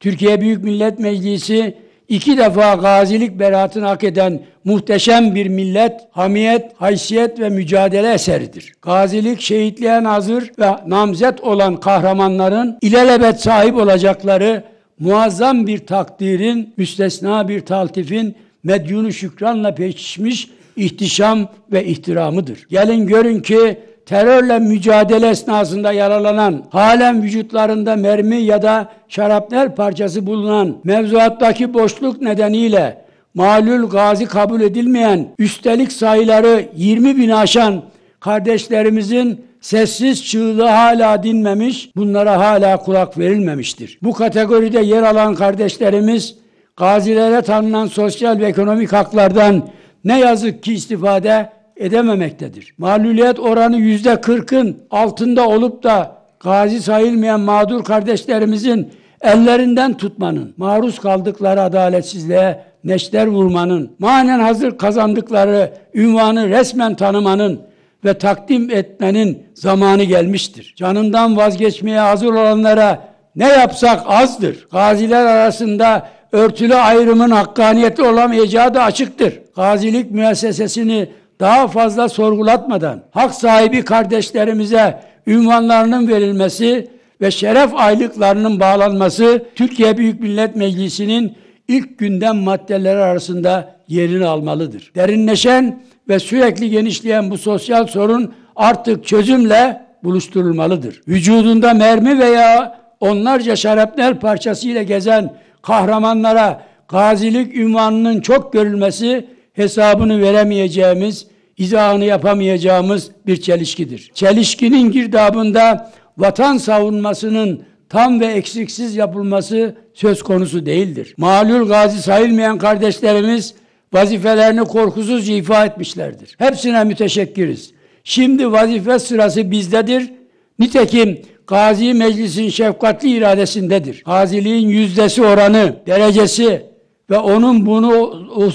Türkiye Büyük Millet Meclisi 2 defa gazilik beraatını hak eden muhteşem bir millet, hamiyet, haysiyet ve mücadele eseridir. Gazilik, şehitliğe hazır ve namzet olan kahramanların ilelebet sahip olacakları muazzam bir takdirin, müstesna bir taltifin medyunu şükranla pekişmiş ihtişam ve ihtiramıdır. Gelin görün ki terörle mücadele esnasında yaralanan, halen vücutlarında mermi ya da şarapnel parçası bulunan, mevzuattaki boşluk nedeniyle malul gazi kabul edilmeyen, üstelik sayıları 20.000'i aşan kardeşlerimizin sessiz çığlığı hala dinmemiş, bunlara hala kulak verilmemiştir. Bu kategoride yer alan kardeşlerimiz, gazilere tanınan sosyal ve ekonomik haklardan ne yazık ki istifade edememektedir. Mağluliyet oranı %40'ın altında olup da gazi sayılmayan mağdur kardeşlerimizin ellerinden tutmanın, maruz kaldıkları adaletsizliğe neşter vurmanın, manen hazır kazandıkları ünvanı resmen tanımanın ve takdim etmenin zamanı gelmiştir. Canından vazgeçmeye hazır olanlara ne yapsak azdır. Gaziler arasında örtülü ayrımın hakkaniyeti olamayacağı da açıktır. Gazilik müessesesini daha fazla sorgulatmadan hak sahibi kardeşlerimize ünvanlarının verilmesi ve şeref aylıklarının bağlanması Türkiye Büyük Millet Meclisi'nin ilk gündem maddeleri arasında yerini almalıdır. Derinleşen ve sürekli genişleyen bu sosyal sorun artık çözümle buluşturulmalıdır. Vücudunda mermi veya onlarca şarapnel parçasıyla gezen kahramanlara gazilik ünvanının çok görülmesi hesabını veremeyeceğimiz, izahını yapamayacağımız bir çelişkidir. Çelişkinin girdabında vatan savunmasının tam ve eksiksiz yapılması söz konusu değildir. Malul gazi sayılmayan kardeşlerimiz vazifelerini korkusuz ifa etmişlerdir. Hepsine müteşekkiriz. Şimdi vazife sırası bizdedir. Nitekim Gazi Meclis'in şefkatli iradesindedir. Gaziliğin yüzdesi oranı, derecesi ve onun bunu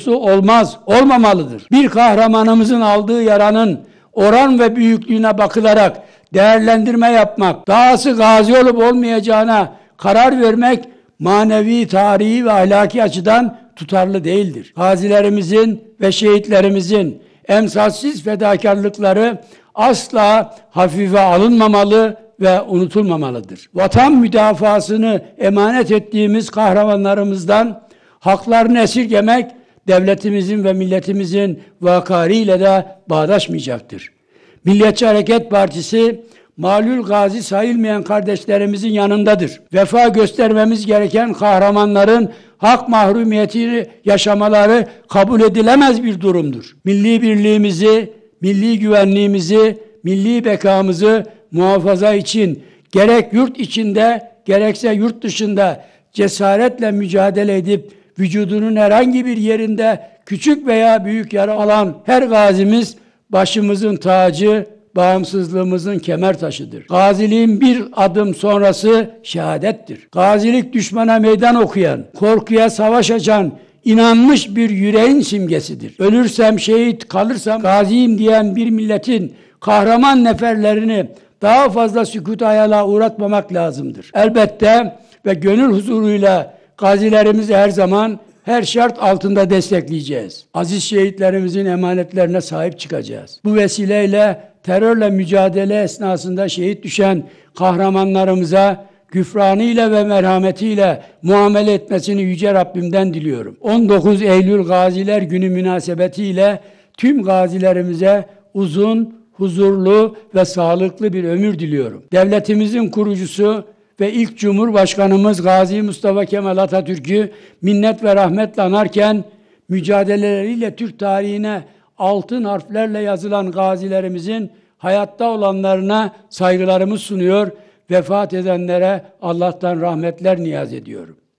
olmamalıdır. Bir kahramanımızın aldığı yaranın oran ve büyüklüğüne bakılarak değerlendirme yapmak, dahası gazi olup olmayacağına karar vermek manevi, tarihi ve ahlaki açıdan tutarlı değildir. Gazilerimizin ve şehitlerimizin emsalsiz fedakarlıkları asla hafife alınmamalı ve unutulmamalıdır. Vatan müdafasını emanet ettiğimiz kahramanlarımızdan haklarını esirgemek devletimizin ve milletimizin vakariyle de bağdaşmayacaktır. Milliyetçi Hareket Partisi malul gazi sayılmayan kardeşlerimizin yanındadır. Vefa göstermemiz gereken kahramanların hak mahrumiyetini yaşamaları kabul edilemez bir durumdur. Milli birliğimizi, milli güvenliğimizi, milli bekamızı muhafaza için gerek yurt içinde gerekse yurt dışında cesaretle mücadele edip vücudunun herhangi bir yerinde küçük veya büyük yara alan her gazimiz başımızın tacı, bağımsızlığımızın kemer taşıdır. Gaziliğin bir adım sonrası şehadettir. Gazilik düşmana meydan okuyan, korkuya savaş açan, inanmış bir yüreğin simgesidir. Ölürsem şehit, kalırsam gaziyim diyen bir milletin kahraman neferlerini daha fazla sükût hayala uğratmamak lazımdır. Elbette ve gönül huzuruyla gazilerimizi her zaman, her şart altında destekleyeceğiz. Aziz şehitlerimizin emanetlerine sahip çıkacağız. Bu vesileyle terörle mücadele esnasında şehit düşen kahramanlarımıza güfranıyla ve merhametiyle muamele etmesini Yüce Rabbimden diliyorum. 19 Eylül Gaziler Günü münasebetiyle tüm gazilerimize uzun, huzurlu ve sağlıklı bir ömür diliyorum. Devletimizin kurucusu ve ilk Cumhurbaşkanımız Gazi Mustafa Kemal Atatürk'ü minnet ve rahmetle anarken mücadeleleriyle Türk tarihine altın harflerle yazılan gazilerimizin hayatta olanlarına saygılarımı sunuyor, vefat edenlere Allah'tan rahmetler niyaz ediyorum.